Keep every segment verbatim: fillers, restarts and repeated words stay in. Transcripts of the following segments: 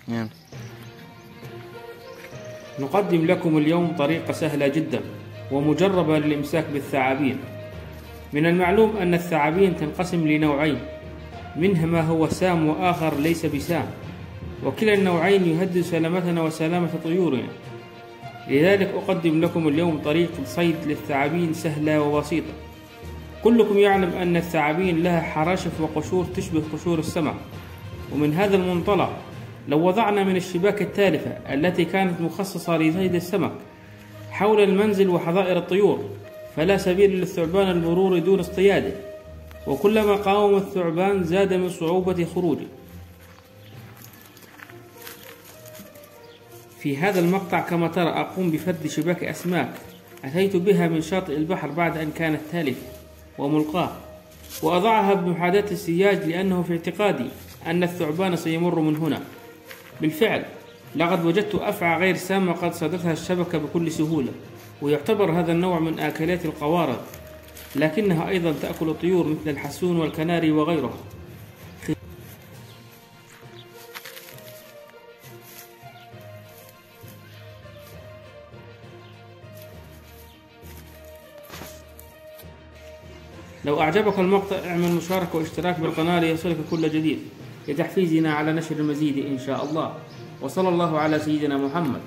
نعم. نقدم لكم اليوم طريقة سهلة جدا ومجربة للإمساك بالثعابين. من المعلوم أن الثعابين تنقسم لنوعين، منها ما هو سام وآخر ليس بسام، وكلا النوعين يهدد سلامتنا وسلامة طيورنا. لذلك أقدم لكم اليوم طريقة صيد للثعابين سهلة وبسيطة. كلكم يعلم أن الثعابين لها حراشف وقشور تشبه قشور السمك، ومن هذا المنطلق لو وضعنا من الشباك التالفة التي كانت مخصصة لصيد السمك حول المنزل وحظائر الطيور فلا سبيل للثعبان المرور دون اصطياده، وكلما قاوم الثعبان زاد من صعوبة خروجه. في هذا المقطع كما ترى أقوم بفرد شباك أسماك أتيت بها من شاطئ البحر بعد أن كانت تالفة وملقاة، وأضعها بمحاذاة السياج لأنه في اعتقادي أن الثعبان سيمر من هنا. بالفعل لقد وجدت أفعى غير سامة قد صادتها الشبكة بكل سهولة، ويعتبر هذا النوع من آكلات القوارض، لكنها أيضا تأكل الطيور مثل الحسون والكناري وغيرها. لو أعجبك المقطع اعمل مشاركة واشتراك بالقناة ليصلك كل جديد لتحفيزنا على نشر المزيد إن شاء الله. وصلى الله على سيدنا محمد.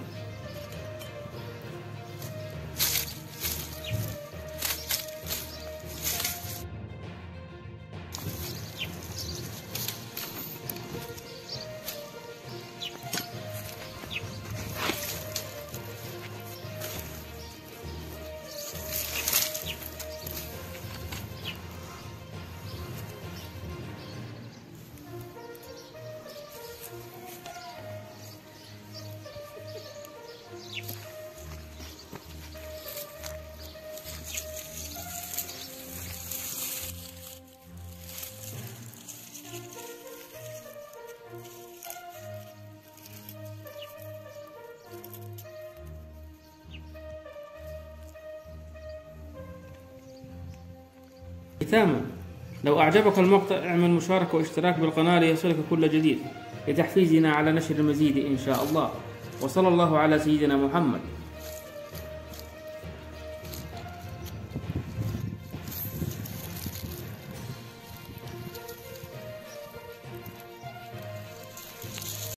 ختاما، لو أعجبك المقطع اعمل مشاركة واشتراك بالقناة ليصلك كل جديد لتحفيزنا على نشر المزيد إن شاء الله. وصلى الله على سيدنا محمد.